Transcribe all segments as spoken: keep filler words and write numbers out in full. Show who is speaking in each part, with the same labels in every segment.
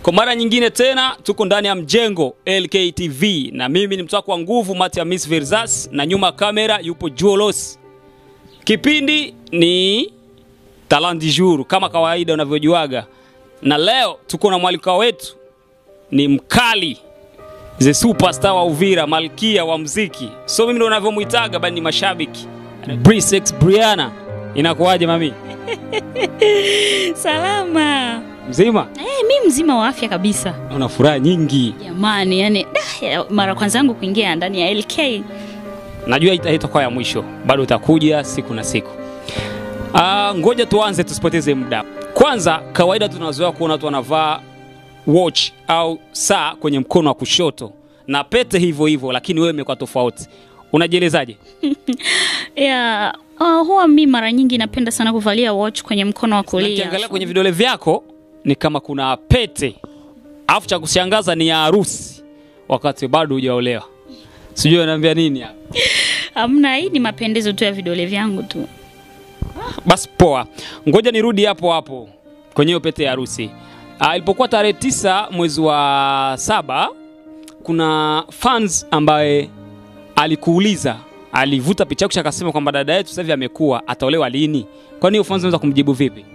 Speaker 1: Kwa mara nyingine tena tuko ndani ya mjengo Lkay T V na mimi ni mtako wa nguvu Mati Miss Verzas na nyuma kamera yupo Juolos. Kipindi ni Talent du Jour kama kawaida unavyojuaga. Na leo tuko na mwalika wetu ni mkali, the superstar wa Uvira, Malikia wa mziki. So mimi ndo ninavyomuitaga bali ni mashabiki. Brisexy Briana. Inakuaje mami?
Speaker 2: Salama.
Speaker 1: Mzima?
Speaker 2: Eh, mimi mzima wa afya kabisa.
Speaker 1: Una furaha nyingi.
Speaker 2: Jamani, yani dah, mara kwanza yangu kuingia ndani ya Lkay.
Speaker 1: Najua itakuwa ya mwisho. Bado utakuja siku na siku. Ah, ngoja tuanze tusipoteze muda. Kwanza kawaida tunazoea kuona watu wanavaa watch au saa kwenye mkono wa kushoto na pete hivyo hivyo, lakini wewe umekuwa tofauti. Unajielezaje?
Speaker 2: Yeah, uh, huwa mimi mara nyingi napenda sana kuvalia watch kwenye mkono wa kulia.
Speaker 1: Ukiangalia kwenye vidole vyako ni kama kuna pete. Alafu cha kushangaza ni ya harusi wakati bado hujaolewa. Sijui unaniambia nini hapa?
Speaker 2: Hamna, hii ni mapendezo tu ya vidole vyangu tu.
Speaker 1: Basi poa. Ngoja nirudi hapo hapo kwenye hiyo pete ya harusi. Ah, ilipokuwa tarehe tisa mwezi wa saba kuna fans ambaye alikuuliza, alivuta picha yako akasema kwamba dada yetu sasa hivi amekuwa, ataolewa lini? Kwani hiyo fans unaweza kumjibu vipi?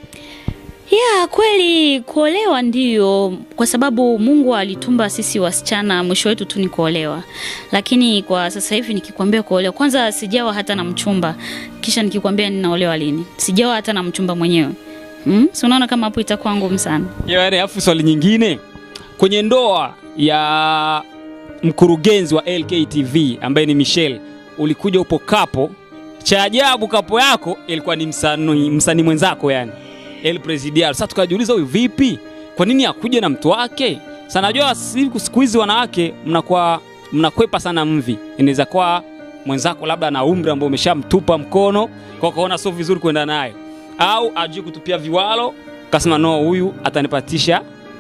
Speaker 2: Yeah, kweli kuolewa ndio, kwa sababu Mungu alitumba sisi wasichana mwisho wetu tu ni kuolewa. Lakini kwa sasa hivi nikikwambia kuolewa, kwanza sijawa hata na mchumba, kisha nikikwambia ninaolewa lini, sijawa hata na mchumba mwenyewe. Hmm? Si unaona kama hapo itakuwa ngumu sana.
Speaker 1: Yaani afu swali nyingine, kwenye ndoa ya mkurugenzi wa Lkay T V ambaye ni Michelle, ulikuja upo kapo. Cha ajabu kapo yako ilikuwa ni msanii msanii mwenzako, yani El Presidial. Sasa tukajiuliza huyu vipi? Kwa nini akuje na mtu wake? Sasa najua siku hizi wanawake mnakuwa mnakwepa sana mvi. Inaweza kuwa mwenzako labda na umri ambao umeshamtupa mkono, kwa kaona sio vizuri kwenda naye. Au ajue kutupia viwalo, kasema no, huyu atanipatisha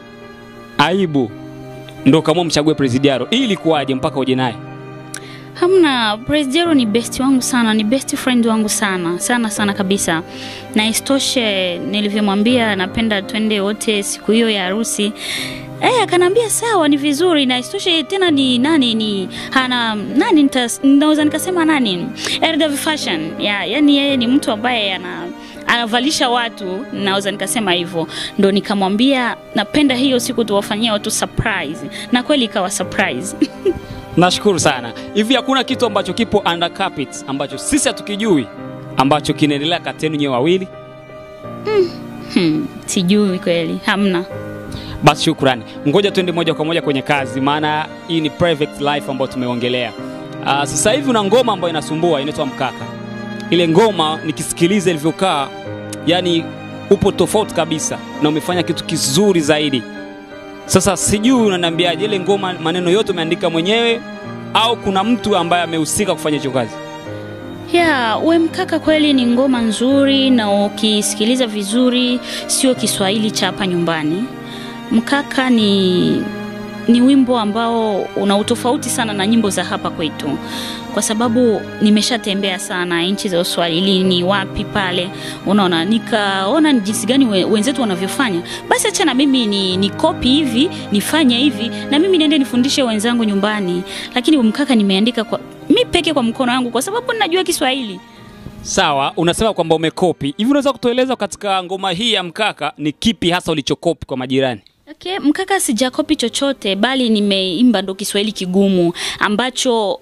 Speaker 1: aibu. Ndio kama mchague Presidial. Ili kuaje mpaka uje naye?
Speaker 2: Hamna, Presidial ni best wangu sana, ni best friend wangu sana, sana sana kabisa. Na istoshe nilivyomwambia napenda twende wote siku hiyo ya harusi. Eh, akanambia sawa, ni vizuri. Na istoshe tena ni nani ni hana nani ninaweza nikasema nani? Ergav fashion. Yeah, yani yeye ni mtu ambaye ana anavalisha watu, naweza nikasema hivyo. Ndo nikamwambia napenda hiyo siku tuwafanyia watu surprise. Na kweli ikawa surprise.
Speaker 1: Nashukuru sana. Hivi hakuna kitu ambacho kipo under carpet ambacho sisi hatukijui ambacho kinaendelea kati yenu nyewe wawili?
Speaker 2: Mm. Hmm, sijui kweli, hamna.
Speaker 1: Basi shukrani. Ngoja tuende moja kwa moja kwenye kazi, maana hii ni private life ambayo tumeongelea. Uh, sasa hivi una ngoma ambayo inasumbua inaitwa Mkaka. Ile ngoma nikisikiliza ilivyokaa, yani upo tofauti kabisa na umefanya kitu kizuri zaidi. Sasa sijui unaniambiaje, ile ngoma maneno yote umeandika mwenyewe au kuna mtu ambaye amehusika kufanya hiyo kazi?
Speaker 2: Yeah, we Mkaka kweli ni ngoma nzuri, na ukisikiliza vizuri sio Kiswahili cha hapa nyumbani. Mkaka ni ni wimbo ambao una utofauti sana na nyimbo za hapa kwetu, kwa sababu nimeshatembea sana nchi za Uswahilini wapi pale, unaona, nikaona ni jinsi gani we, wenzetu wanavyofanya. Basi acha na mimi ni ni copy hivi, nifanye hivi, na mimi niende nifundishe wenzangu nyumbani. Lakini Mkaka nimeandika kwa mimi peke kwa mkono wangu kwa sababu ninajua Kiswahili.
Speaker 1: Sawa, unasema kwamba umekopi. Hivi unaweza kutueleza katika ngoma hii ya Mkaka ni kipi hasa ulichokopi kwa majirani?
Speaker 2: Okay, Mkaka sijakopi chochote, bali nimeimba ndo Kiswahili kigumu ambacho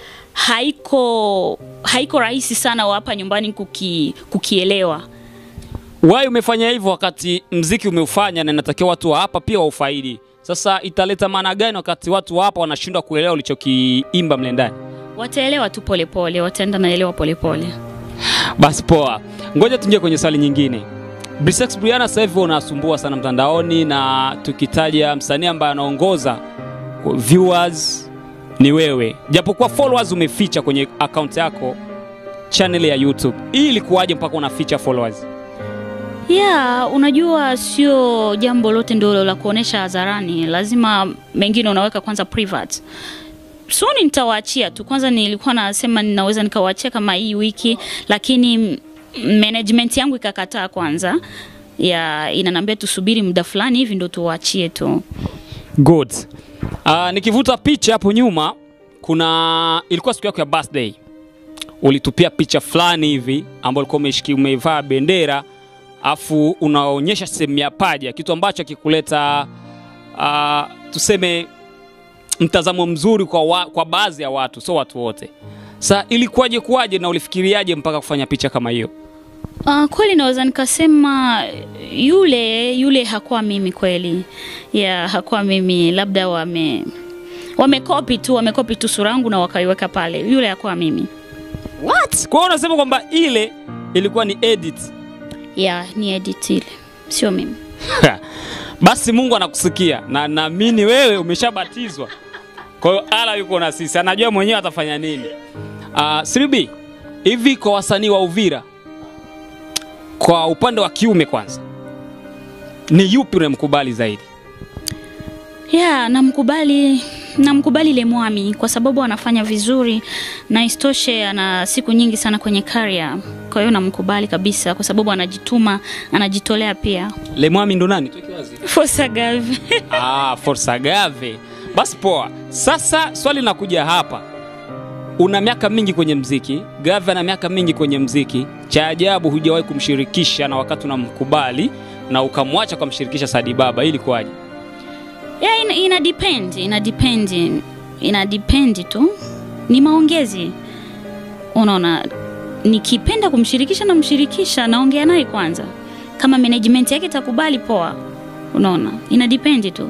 Speaker 2: haiko haiko rahisi sana hapa nyumbani kuki, kukielewa.
Speaker 1: Why umefanya hivyo wakati mziki umeufanya na inatakiwa watu wa hapa pia waufaidi? Sasa italeta maana gani wakati watu wa hapa wanashindwa kuelewa ulichokiimba mle ndani?
Speaker 2: Wataelewa tu pole pole, wataenda naelewa pole pole.
Speaker 1: Basi poa. Ngoja tuingie kwenye swali nyingine. Brisexy Briana sasa hivi unasumbua sana mtandaoni, na tukitaja msanii ambaye anaongoza viewers ni wewe. Japokuwa followers umeficha kwenye account yako channel ya YouTube. Hii ilikuwaje mpaka unaficha followers?
Speaker 2: Yeah, unajua sio jambo lote ndio la kuonesha hadharani. Lazima mengine unaweka kwanza private. So nitawaachia tu. Kwanza nilikuwa nasema ninaweza nikawaachia kama hii wiki, lakini management yangu ikakataa kwanza. ya inanambia tusubiri muda fulani hivi ndo tuwaachie tu.
Speaker 1: Good. Uh, nikivuta picha hapo nyuma kuna ilikuwa siku yako ya birthday. Ulitupia picha fulani hivi ambapo ulikuwa umeshiki umevaa bendera afu unaonyesha sehemu ya paja, kitu ambacho kikuleta uh, tuseme mtazamo mzuri kwa wa, kwa baadhi ya watu, so watu wote. Sasa ilikuwaje kuaje na ulifikiriaje mpaka kufanya picha kama hiyo?
Speaker 2: Uh, kweli naweza nikasema yule yule hakuwa mimi kweli. Yeah, hakuwa mimi, labda wame wamekopi tu, wamekopi tu sura yangu na wakaiweka pale. Yule hakuwa mimi.
Speaker 1: What? Kwa hiyo unasema kwamba ile ilikuwa ni edit?
Speaker 2: Yeah, ni edit ile. Sio mimi.
Speaker 1: Basi Mungu anakusikia na naamini wewe umeshabatizwa. Kwa hiyo ala yuko na sisi, anajua mwenyewe atafanya nini. Uh, Sribi, hivi kwa wasanii wa Uvira, kwa upande wa kiume kwanza, ni yupi unamkubali zaidi?
Speaker 2: Yeah, namkubali namkubali Lemwami kwa sababu anafanya vizuri na istoshe ana siku nyingi sana kwenye career. Kwa hiyo namkubali kabisa kwa sababu anajituma, anajitolea pia.
Speaker 1: Lemwami ndo nani? Tuweke wazi.
Speaker 2: Forza Gave.
Speaker 1: Ah, Forza Gave. Basi poa. Sasa swali linakuja hapa. Una miaka mingi kwenye mziki, Gave ana miaka mingi kwenye mziki. Cha ajabu hujawahi kumshirikisha na wakati unamkubali na ukamwacha kumshirikisha Sadi Baba, ili kwaje?
Speaker 2: Yeah, ina, ina depend, ina depend, ina depend tu. Ni maongezi. Unaona, nikipenda kumshirikisha na mshirikisha, naongea naye kwanza. Kama management yake itakubali poa. Unaona, ina depend tu.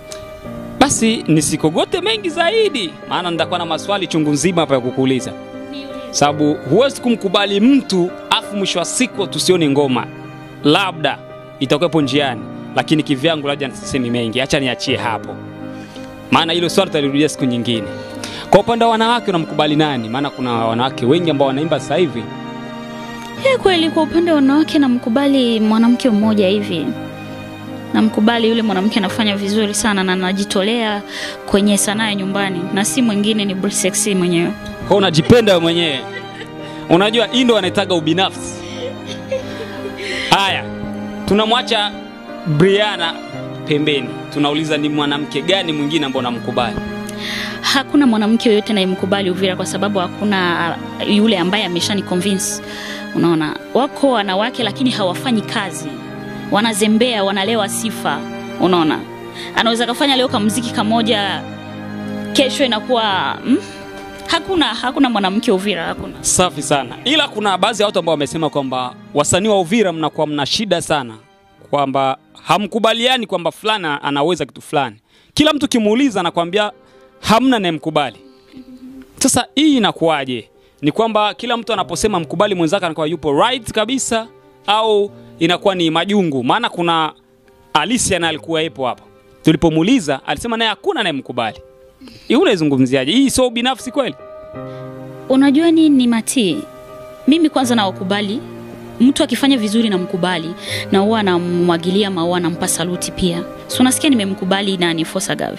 Speaker 1: Basi nisikogote mengi zaidi, maana nitakuwa na maswali chungu nzima hapa ya kukuuliza. Sababu huwezi kumkubali mtu afu mwisho wa siku tusione ngoma. Labda itakuwepo njiani, lakini kivyangu labda nisisemi mengi. Acha niachie hapo. Maana hilo swali tutalirudia siku nyingine. Kwa upande wa wanawake unamkubali nani? Maana kuna wanawake wengi ambao wanaimba sasa hivi.
Speaker 2: Yeah, kweli kwa upande wa wanawake namkubali mwanamke mmoja hivi. Namkubali yule mwanamke anafanya vizuri sana na anajitolea kwenye sanaa ya nyumbani, na si mwingine ni Brisexy mwenyewe.
Speaker 1: Kwa unajipenda wewe mwenyewe. Unajua hii ndo anaitaga ubinafsi. Haya, tunamwacha Briana pembeni. Tunauliza ni mwanamke gani mwingine ambao unamkubali?
Speaker 2: Hakuna mwanamke yoyote anayemkubali Uvira kwa sababu hakuna yule ambaye ameshani convince. Unaona, wako wanawake lakini hawafanyi kazi. Wanazembea, wanalewa sifa. Unaona, anaweza kufanya leo kama muziki kamoja, kesho inakuwa hmm? Hakuna hakuna mwanamke Uvira, hakuna.
Speaker 1: Safi sana. Ila kuna baadhi ya watu ambao wamesema kwamba wasanii wa Uvira mnakuwa mna shida sana, kwamba hamkubaliani kwamba fulani anaweza kitu fulani. Kila mtu kimuuliza anakuambia hamna anayemkubali. Sasa hii inakuaje? Ni kwamba kila mtu anaposema mkubali mwenzake anakuwa yupo right kabisa, au inakuwa ni majungu? Maana kuna Alicia na alikuwa hapo hapo. Tulipomuuliza alisema naye hakuna anayemkubali. Hii unaizungumziaje? Hii sio binafsi kweli?
Speaker 2: Unajua nini ni Mati? Mimi kwanza na wakubali. Mtu akifanya vizuri na mkubali, na huwa anamwagilia maua, nampa saluti pia. So unasikia nimemkubali nani? Forza Gave.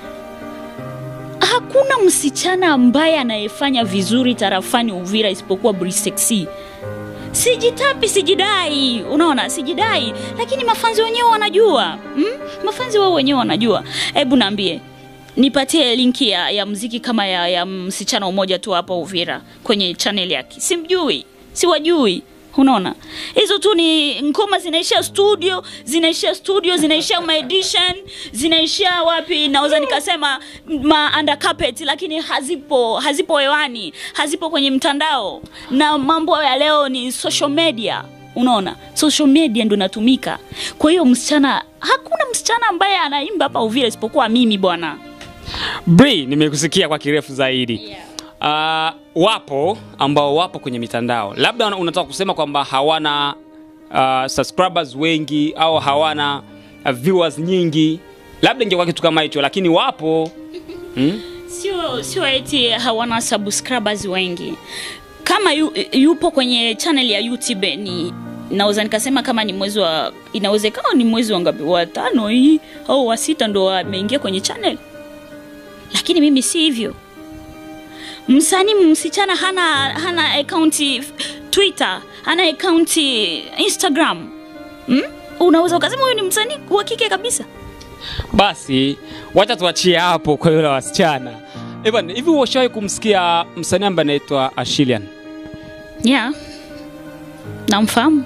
Speaker 2: Hakuna msichana ambaye anayefanya vizuri tarafani Uvira isipokuwa Brisexy. Sijitapi, sijidai, unaona, sijidai, lakini mafanzi wenyewe wanajua. Hmm? Mafanzi wao wenyewe wanajua. Hebu niambie, nipatie linki ya, ya muziki kama ya, ya msichana mmoja tu hapa Uvira kwenye channel yake. Simjui, siwajui. Unaona, hizo tu ni ngoma zinaishia studio, zinaishia studio, zinaishia ma edition, zinaishia wapi, naweza nikasema ma under carpet, lakini hazipo hazipo hewani, hazipo kwenye mtandao. Na mambo ya leo ni social media. Unaona, social media ndio inatumika. Kwa hiyo msichana, hakuna msichana ambaye anaimba hapa Uvira isipokuwa mimi bwana.
Speaker 1: Bri, nimekusikia kwa kirefu zaidi.
Speaker 2: Yeah.
Speaker 1: Uh, wapo ambao wapo kwenye mitandao. Labda unataka kusema kwamba hawana uh, subscribers wengi au hawana uh, viewers nyingi. Labda ingekuwa kitu kama hicho, lakini wapo. Hmm?
Speaker 2: Sio sio eti hawana subscribers wengi. Kama yu, yupo kwenye channel ya YouTube, ni naweza nikasema kama ni mwezi wa, inawezekana ni mwezi wa ngapi, wa tano hii au wa sita ndo ameingia kwenye channel. Lakini mimi si hivyo. Msanii msichana hana hana account Twitter, hana account Instagram. Hmm? unaweza ukasema huyu ni msanii wa kike kabisa.
Speaker 1: Basi wacha tuachie hapo kwa yule wasichana. Evan, hivi washawahi kumsikia msanii ambaye anaitwa Ashilian?
Speaker 2: Yeah. Namfahamu.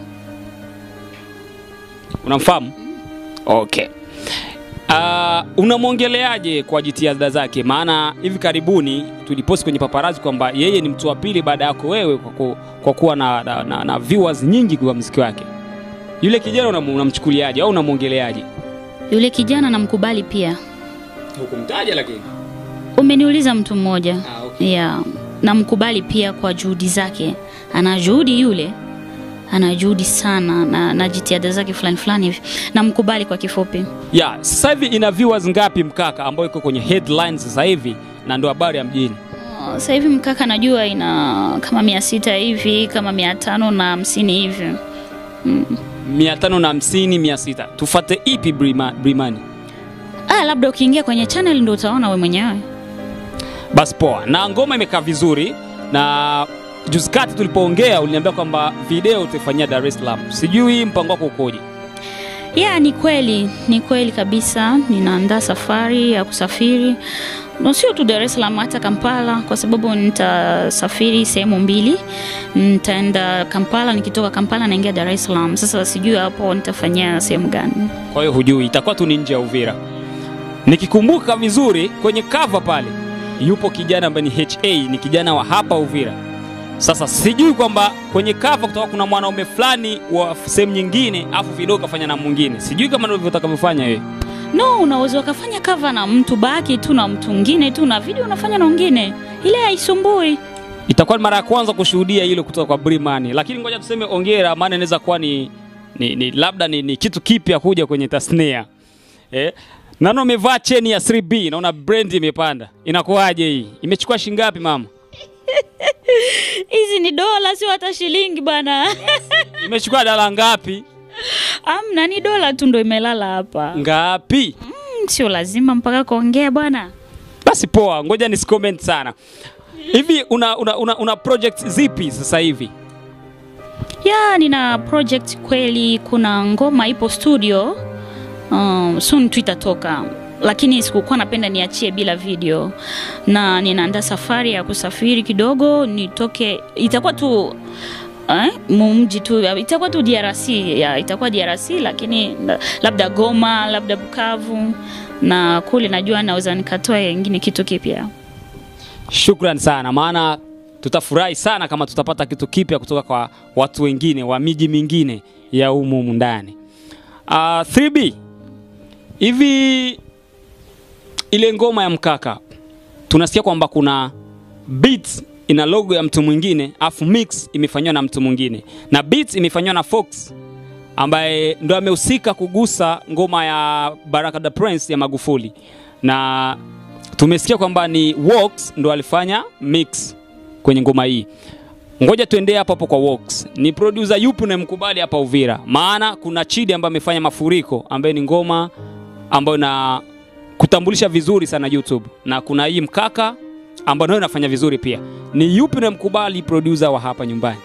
Speaker 1: Unamfahamu? Okay. Uh, unamwongeleaje kwa jitihada zake? Maana hivi karibuni tuliposti kwenye paparazzi kwamba yeye ni mtu wa pili baada yako wewe kwa, ku, kwa kuwa na, na, na, na viewers nyingi kwa muziki wake. Yule kijana unamchukuliaje au unamwongeleaje?
Speaker 2: Yule kijana namkubali pia.
Speaker 1: Hukumtaja lakini.
Speaker 2: Umeniuliza mtu mmoja.
Speaker 1: Ah, okay.
Speaker 2: Yeah. Namkubali pia kwa juhudi zake. Ana juhudi yule. Ana juhudi sana na, na jitihada zake fulani fulani hivi. Namkubali kwa kifupi.
Speaker 1: Yeah, sasa hivi ina viewers ngapi Mkaka ambao iko kwenye headlines sasa hivi na ndo habari ya mjini?
Speaker 2: Uh, sasa hivi Mkaka najua ina kama mia sita hivi, kama mia tano na hamsini hivi. Mm.
Speaker 1: mia tano na hamsini, mia sita. Tufate ipi Brimoney?
Speaker 2: Ah, labda ukiingia kwenye channel ndio utaona wewe mwenyewe.
Speaker 1: Basi poa. Na ngoma imekaa vizuri na juzi kati tulipoongea uliniambia kwamba video utafanyia Dar es Salaam. Sijui mpango wako ukoje?
Speaker 2: Yeah, ni kweli, ni kweli kabisa. Ninaandaa safari ya kusafiri. Na sio tu Dar es Salaam, hata Kampala, kwa sababu nitasafiri sehemu mbili. Nitaenda Kampala, nikitoka Kampala naingia Dar es Salaam. Sasa sijui hapo nitafanyia sehemu gani.
Speaker 1: Kwa hiyo hujui, itakuwa tu ni nje ya Uvira. Nikikumbuka vizuri kwenye cover pale yupo kijana ambaye ni H A, ni kijana wa hapa Uvira. Sasa sijui kwamba kwenye cover kutoka kuna mwanaume fulani wa sehemu nyingine afu video kafanya na mwingine. Sijui kama ndio utakavyofanya wewe.
Speaker 2: No, unaweza ukafanya cover na mtu baki tu na mtu mwingine tu na video unafanya na mwingine. Ile haisumbui.
Speaker 1: Itakuwa mara ya kwanza kushuhudia hilo kutoka kwa Brimoney. Lakini ngoja tuseme ongera, maana inaweza kuwa ni, ni, ni labda ni, ni kitu kipya kuja kwenye tasnia. Eh? Nano umevaa cheni ya three B, naona brand imepanda. Inakuaje hii? Imechukua shilingi ngapi mama?
Speaker 2: Hizi ni dola, sio hata shilingi bana.
Speaker 1: Imechukua dola ngapi?
Speaker 2: Amna, ni dola tu ndo imelala hapa.
Speaker 1: Ngapi?
Speaker 2: Mm, sio lazima mpaka kuongea bwana.
Speaker 1: Basi poa, ngoja nisicomment sana. Hivi una una, una una project zipi sasa hivi?
Speaker 2: Ya, nina project kweli, kuna ngoma ipo studio. Um, soon tu itatoka. Lakini sikukuwa napenda niachie bila video. Na ninaandaa safari ya kusafiri kidogo, nitoke, itakuwa tu eh mumji tu, itakuwa tu D R C, ya itakuwa D R C, lakini labda Goma, labda Bukavu, na kule najua naweza nikatoa nyingine kitu kipya.
Speaker 1: Shukrani sana, maana tutafurahi sana kama tutapata kitu kipya kutoka kwa watu wengine wa miji mingine ya humu ndani. Ah, uh, three B. Hivi ile ngoma ya Mkaka tunasikia kwamba kuna beats ina logo ya mtu mwingine, afu mix imefanywa na mtu mwingine, na beats imefanywa na Fox ambaye ndo amehusika kugusa ngoma ya Baraka the Prince ya Magufuli, na tumesikia kwamba ni Works ndo alifanya mix kwenye ngoma hii. Ngoja tuendee hapo hapo kwa Works. Ni producer yupi unayemkubali hapa Uvira? Maana kuna Chidi ambaye amefanya Mafuriko ambaye ni ngoma ambayo na kutambulisha vizuri sana YouTube, na kuna hii Mkaka ambayo nayo inafanya vizuri pia. Ni yupi unayemkubali producer wa hapa nyumbani?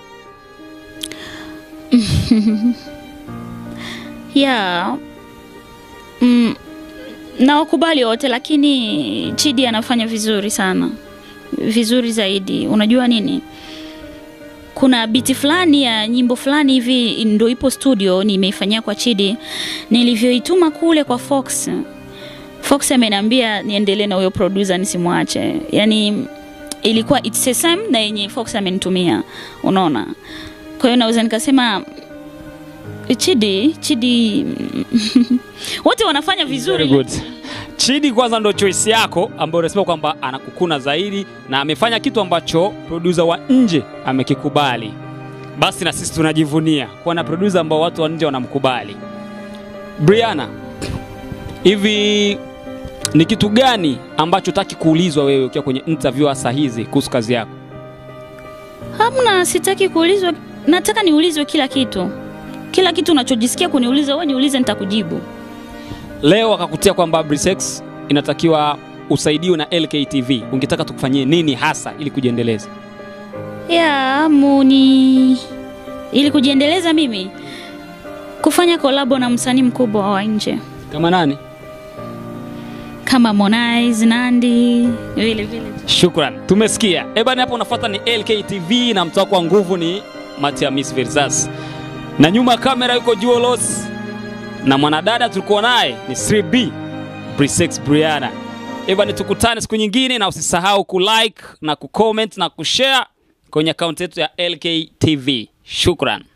Speaker 2: Yeah. Mm, na wakubali wote, lakini Chidi anafanya vizuri sana. Vizuri zaidi. Unajua nini? Kuna biti fulani ya nyimbo fulani hivi ndio ipo studio nimeifanyia kwa Chidi. Nilivyoituma kule kwa Fox. Fox ameniambia niendelee na huyo producer nisimwache. Yaani ilikuwa it's the same na yenye Fox amenitumia. Unaona? Kwa hiyo naweza nikasema Chidi, Chidi wote wanafanya vizuri.
Speaker 1: Very good. Chidi kwanza ndo choice yako ambayo unasema kwamba anakukuna zaidi na amefanya kitu ambacho producer wa nje amekikubali. Basi na sisi tunajivunia kuwa na producer ambao watu wa nje wanamkubali. Briana, hivi ni kitu gani ambacho utaki kuulizwa wewe ukiwa kwenye interview hasa hizi kuhusu kazi yako?
Speaker 2: Hamna, sitaki kuulizwa, nataka niulizwe kila kitu. Kila kitu unachojisikia kuniuliza wewe niulize, nitakujibu.
Speaker 1: Leo akakutia kwamba Brisexy inatakiwa usaidiwe na L K T V. Ungetaka tukufanyie nini hasa ili kujiendeleza?
Speaker 2: Ya, muni ili kujiendeleza mimi. Kufanya kolabo na msanii mkubwa wa nje.
Speaker 1: Kama nani?
Speaker 2: Kama Harmonize, Nandi, vile vile.
Speaker 1: Shukran. Tumesikia. Ebani hapo unafuata ni L K T V na mtu wako wa nguvu ni Matia Miss Versas. Na nyuma kamera yuko Juolos. Na mwanadada tulikuwa naye ni three B Brisexy Briana. Ebani tukutane siku nyingine na usisahau ku like na ku comment na ku share kwenye account yetu ya L K T V. Shukran.